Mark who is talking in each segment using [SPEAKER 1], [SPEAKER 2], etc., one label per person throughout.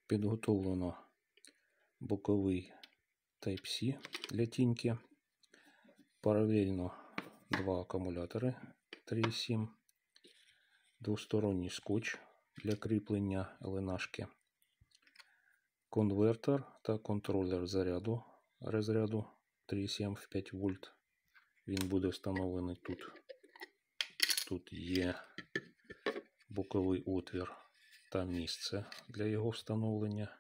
[SPEAKER 1] Підготовлено боковий Type-C для тіньки. Паралельно два акумулятори 3,7, двосторонній скотч для кріплення ЛНАшки, конвертер та контролер заряду розряду 3,7 в 5 вольт. Він буде встановлений тут. Тут є боковий отвір та місце для його встановлення.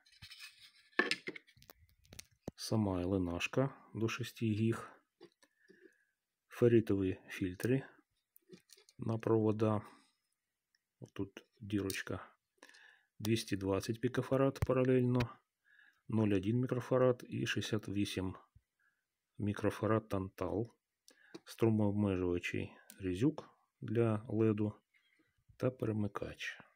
[SPEAKER 1] Сама ЛНАшка до 6 гіг. Ферритові фільтри на провода. Тут дірочка 220 пікофарад паралельно, 0,1 мікрофарад і 68 мікрофарад тантал. Струмообмежувачий різюк для LED та перемикач.